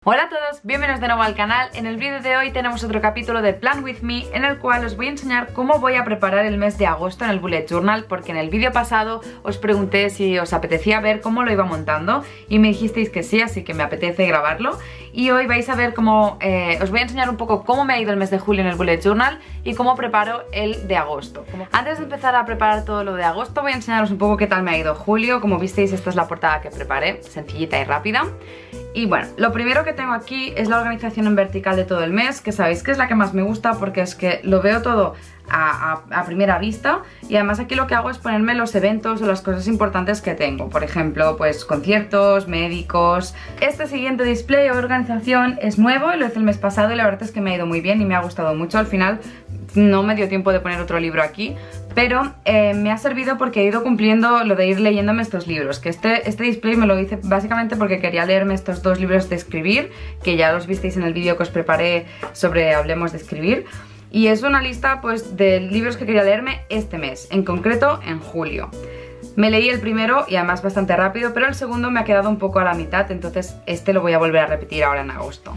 Hola a todos, bienvenidos de nuevo al canal. En el vídeo de hoy tenemos otro capítulo de Plan With Me en el cual os voy a enseñar cómo voy a preparar el mes de agosto en el Bullet Journal, porque en el vídeo pasado os pregunté si os apetecía ver cómo lo iba montando y me dijisteis que sí, así que me apetece grabarlo. Y hoy vais a ver cómo, os voy a enseñar un poco cómo me ha ido el mes de julio en el Bullet Journal y cómo preparo el de agosto. Antes de empezar a preparar todo lo de agosto voy a enseñaros un poco qué tal me ha ido julio. Como visteis, esta es la portada que preparé, sencillita y rápida. Y bueno, lo primero que tengo aquí es la organización en vertical de todo el mes, que sabéis que es la que más me gusta porque es que lo veo todo a primera vista, y además aquí lo que hago es ponerme los eventos o las cosas importantes que tengo, por ejemplo, pues conciertos, médicos. Este siguiente display o organización es nuevo y lo hice el mes pasado y la verdad es que me ha ido muy bien y me ha gustado mucho. Al final no me dio tiempo de poner otro libro aquí, pero me ha servido porque he ido cumpliendo lo de ir leyéndome estos libros, que este display me lo hice básicamente porque quería leerme estos dos libros de escribir, que ya los visteis en el vídeo que os preparé sobre Hablemos de Escribir. Y es una lista pues de libros que quería leerme este mes, en concreto en julio. Me leí el primero y además bastante rápido, pero el segundo me ha quedado un poco a la mitad, entonces este lo voy a volver a repetir ahora en agosto.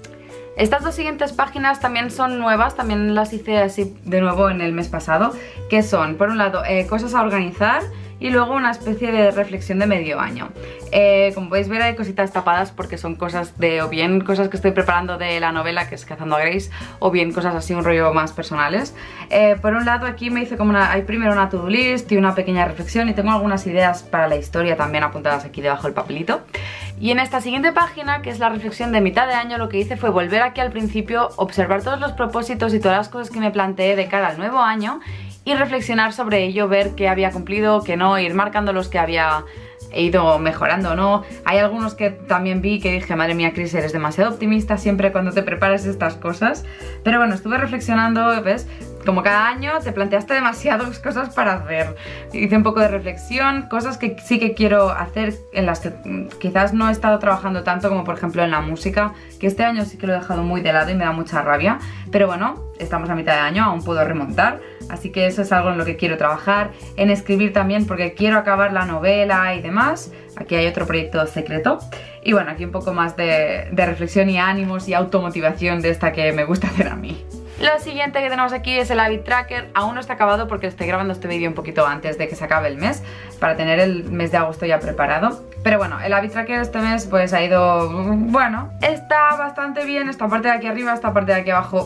Estas dos siguientes páginas también son nuevas, también las hice así de nuevo en el mes pasado, que son, por un lado, cosas a organizar y luego una especie de reflexión de medio año. Como podéis ver, hay cositas tapadas porque son cosas de, o bien cosas que estoy preparando de la novela, que es Cazando a Grace, o bien cosas así, un rollo más personales. Por un lado aquí me hice como hay primero una to-do list y una pequeña reflexión, y tengo algunas ideas para la historia también apuntadas aquí debajo del papelito. Y en esta siguiente página, que es la reflexión de mitad de año, lo que hice fue volver aquí al principio, observar todos los propósitos y todas las cosas que me planteé de cara al nuevo año y reflexionar sobre ello, ver qué había cumplido, qué no, ir marcando los que había ido mejorando o no. Hay algunos que también vi que dije, madre mía, Chris, eres demasiado optimista siempre cuando te preparas estas cosas. Pero bueno, estuve reflexionando, ¿ves? Como cada año te planteaste demasiadas cosas para hacer. Hice un poco de reflexión, cosas que sí que quiero hacer, en las que quizás no he estado trabajando tanto, como por ejemplo en la música, que este año sí que lo he dejado muy de lado y me da mucha rabia. Pero bueno, estamos a mitad de año, aún puedo remontar, así que eso es algo en lo que quiero trabajar. En escribir también, porque quiero acabar la novela y demás. Aquí hay otro proyecto secreto. Y bueno, aquí un poco más de reflexión y ánimos y automotivación de esta que me gusta hacer a mí. Lo siguiente que tenemos aquí es el habit tracker. Aún no está acabado porque estoy grabando este vídeo un poquito antes de que se acabe el mes, para tener el mes de agosto ya preparado. Pero bueno, el habit tracker este mes pues ha ido, bueno, está bastante bien. Esta parte de aquí arriba, esta parte de aquí abajo,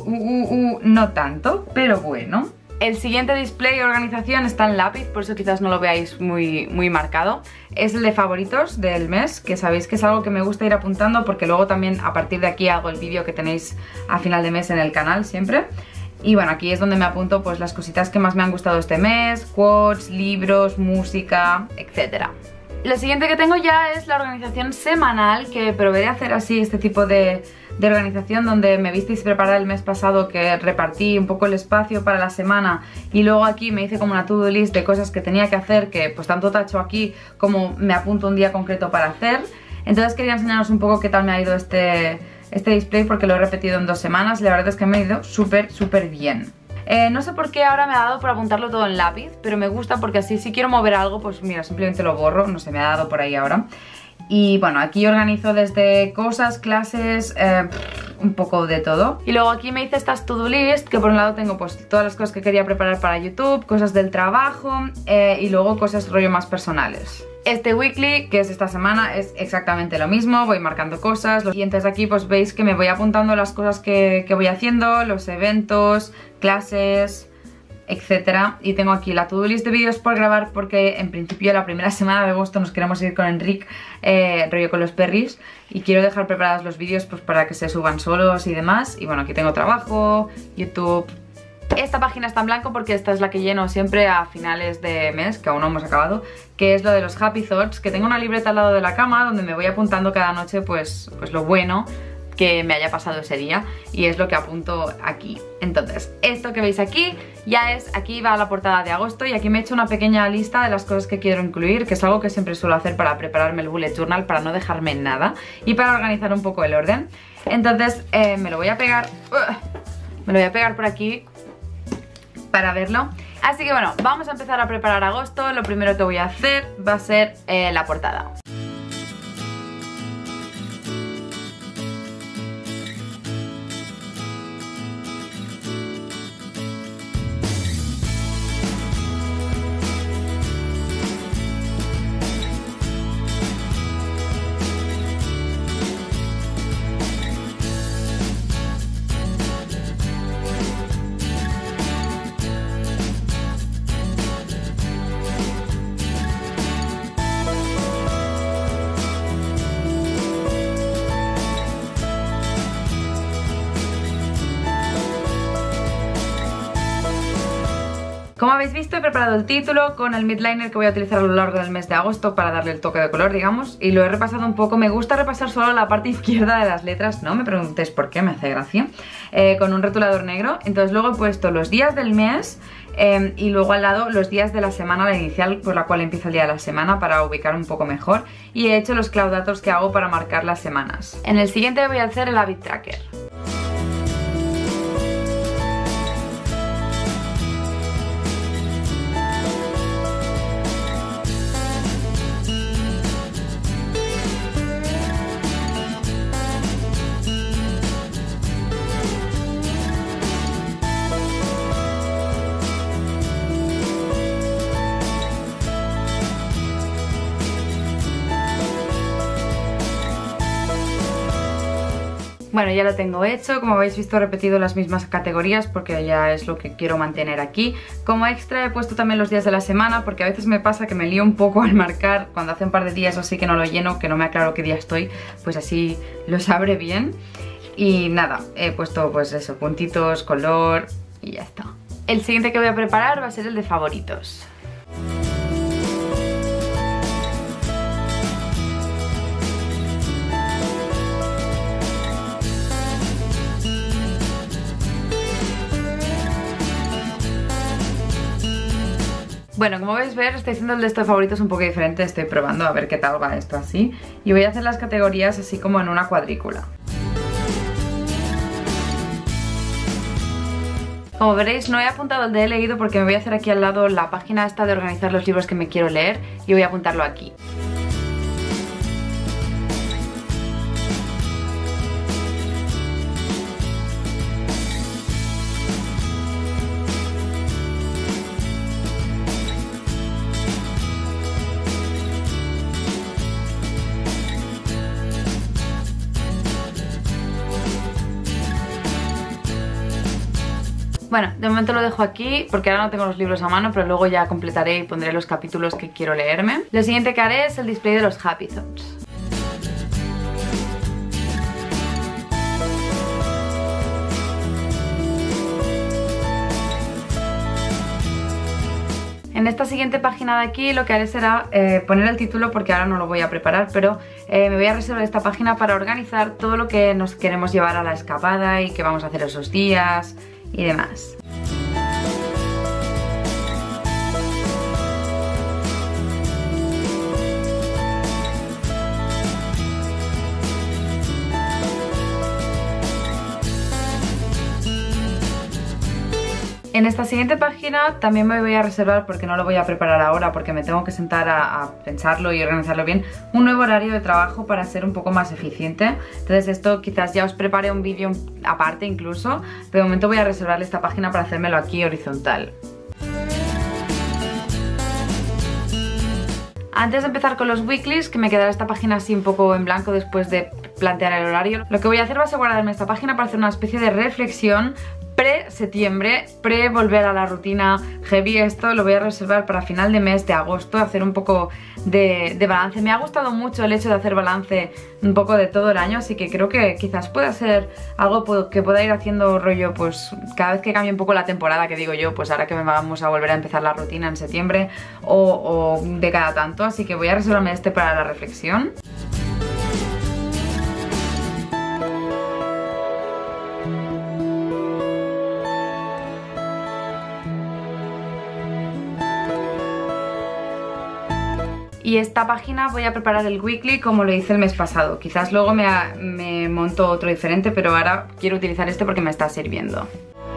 no tanto, pero bueno. El siguiente display o organización está en lápiz, por eso quizás no lo veáis muy marcado. Es el de favoritos del mes, que sabéis que es algo que me gusta ir apuntando, porque luego también a partir de aquí hago el vídeo que tenéis a final de mes en el canal siempre. Y bueno, aquí es donde me apunto pues las cositas que más me han gustado este mes, quotes, libros, música, etc. Lo siguiente que tengo ya es la organización semanal, que probé de hacer así este tipo de organización, donde me visteis preparar el mes pasado, que repartí un poco el espacio para la semana, y luego aquí me hice como una to-do list de cosas que tenía que hacer, que pues tanto tacho aquí como me apunto un día concreto para hacer. Entonces quería enseñaros un poco qué tal me ha ido este display, porque lo he repetido en 2 semanas y la verdad es que me ha ido súper bien. No sé por qué ahora me ha dado por apuntarlo todo en lápiz, pero me gusta porque así si quiero mover algo, pues mira, simplemente lo borro, no sé, me ha dado por ahí ahora. Y bueno, aquí organizo desde cosas, clases, un poco de todo. Y luego aquí me hice estas to-do list, que por un lado tengo pues todas las cosas que quería preparar para YouTube, cosas del trabajo, y luego cosas rollo más personales. Este weekly, que es esta semana, es exactamente lo mismo, voy marcando cosas. Y entonces aquí pues veis que me voy apuntando las cosas que voy haciendo, los eventos, clases, etcétera. Y tengo aquí la to-do list de vídeos por grabar, porque en principio la primera semana de agosto nos queremos ir con Enric, rollo con los perris, y quiero dejar preparados los vídeos pues para que se suban solos y demás. Y bueno, aquí tengo trabajo, YouTube. Esta página está en blanco porque esta es la que lleno siempre a finales de mes, que aún no hemos acabado, que es lo de los Happy Thoughts, que tengo una libreta al lado de la cama donde me voy apuntando cada noche pues lo bueno que me haya pasado ese día, y es lo que apunto aquí. Entonces, esto que veis aquí ya es, aquí va la portada de agosto, y aquí me he hecho una pequeña lista de las cosas que quiero incluir, que es algo que siempre suelo hacer para prepararme el bullet journal, para no dejarme nada y para organizar un poco el orden. Entonces me lo voy a pegar por aquí para verlo. Así que bueno, vamos a empezar a preparar agosto. Lo primero que voy a hacer va a ser la portada. Como habéis visto, he preparado el título con el midliner que voy a utilizar a lo largo del mes de agosto para darle el toque de color, digamos, y lo he repasado un poco. Me gusta repasar solo la parte izquierda de las letras, no me preguntéis por qué, me hace gracia, con un rotulador negro. Entonces luego he puesto los días del mes y luego al lado los días de la semana, la inicial por la cual empieza el día de la semana, para ubicar un poco mejor, y he hecho los claudatos que hago para marcar las semanas. En el siguiente voy a hacer el habit tracker. Bueno, ya lo tengo hecho. Como habéis visto, he repetido las mismas categorías porque ya es lo que quiero mantener aquí. Como extra he puesto también los días de la semana, porque a veces me pasa que me lío un poco al marcar cuando hace un par de días o así que no lo lleno, que no me aclaro qué día estoy, pues así lo sabré bien. Y nada, he puesto pues eso, puntitos, color y ya está. El siguiente que voy a preparar va a ser el de favoritos. Bueno, como vais a ver, estoy haciendo el de estos favoritos un poco diferente. Estoy probando a ver qué tal va esto así. Y voy a hacer las categorías así como en una cuadrícula. Como veréis, no he apuntado el de he leído porque me voy a hacer aquí al lado la página esta de organizar los libros que me quiero leer y voy a apuntarlo aquí. Bueno, de momento lo dejo aquí porque ahora no tengo los libros a mano, pero luego ya completaré y pondré los capítulos que quiero leerme. Lo siguiente que haré es el display de los Happy Thoughts. En esta siguiente página de aquí lo que haré será poner el título, porque ahora no lo voy a preparar, pero me voy a reservar esta página para organizar todo lo que nos queremos llevar a la escapada y que vamos a hacer esos días y demás. En esta siguiente página también me voy a reservar, porque no lo voy a preparar ahora porque me tengo que sentar a pensarlo y organizarlo bien, un nuevo horario de trabajo para ser un poco más eficiente. Entonces esto quizás ya os prepare un vídeo aparte incluso, pero de momento voy a reservarle esta página para hacérmelo aquí horizontal. Antes de empezar con los weeklies, que me quedará esta página así un poco en blanco después de plantear el horario, lo que voy a hacer va a ser guardarme esta página para hacer una especie de reflexión pre-septiembre, pre-volver a la rutina heavy. Esto lo voy a reservar para final de mes de agosto, hacer un poco de balance. Me ha gustado mucho el hecho de hacer balance un poco de todo el año, así que creo que quizás pueda ser algo que pueda ir haciendo rollo, pues cada vez que cambie un poco la temporada, que digo yo, pues ahora que vamos a volver a empezar la rutina en septiembre o de cada tanto, así que voy a reservarme este para la reflexión. Y esta página voy a preparar el weekly como lo hice el mes pasado. Quizás luego me monto otro diferente, pero ahora quiero utilizar este porque me está sirviendo.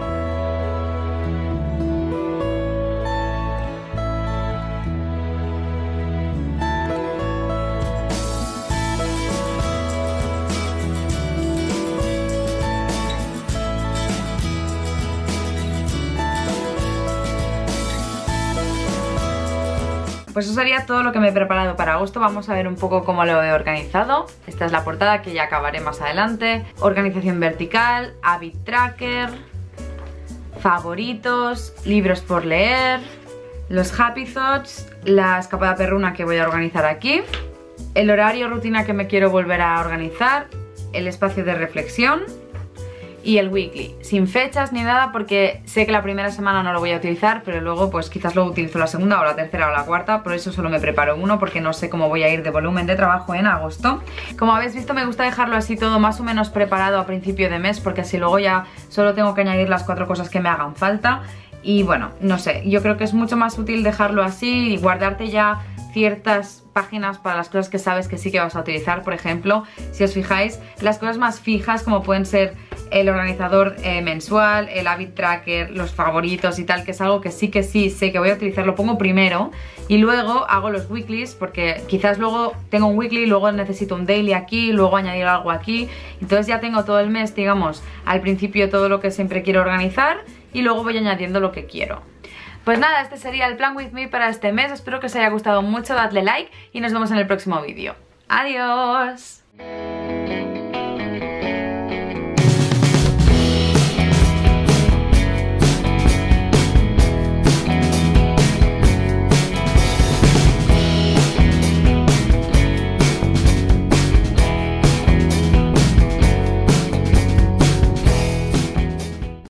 Pues eso sería todo lo que me he preparado para agosto. Vamos a ver un poco cómo lo he organizado. Esta es la portada, que ya acabaré más adelante. Organización vertical, habit tracker, favoritos, libros por leer, los happy thoughts, la escapada perruna que voy a organizar aquí, el horario rutina que me quiero volver a organizar, el espacio de reflexión y el weekly, sin fechas ni nada porque sé que la primera semana no lo voy a utilizar, pero luego pues quizás lo utilizo la segunda o la tercera o la cuarta, por eso solo me preparo uno porque no sé cómo voy a ir de volumen de trabajo en agosto. Como habéis visto, me gusta dejarlo así todo más o menos preparado a principio de mes porque así luego ya solo tengo que añadir las 4 cosas que me hagan falta. Y bueno, no sé, yo creo que es mucho más útil dejarlo así y guardarte ya ciertas páginas para las cosas que sabes que sí que vas a utilizar. Por ejemplo, si os fijáis, las cosas más fijas como pueden ser el organizador mensual, el habit tracker, los favoritos y tal, que es algo que sí sé que voy a utilizar, lo pongo primero y luego hago los weeklies porque quizás luego tengo un weekly, luego necesito un daily aquí, luego añadir algo aquí, entonces ya tengo todo el mes, digamos, al principio todo lo que siempre quiero organizar y luego voy añadiendo lo que quiero. Pues nada, este sería el plan with me para este mes, espero que os haya gustado mucho, dadle like y nos vemos en el próximo vídeo. ¡Adiós!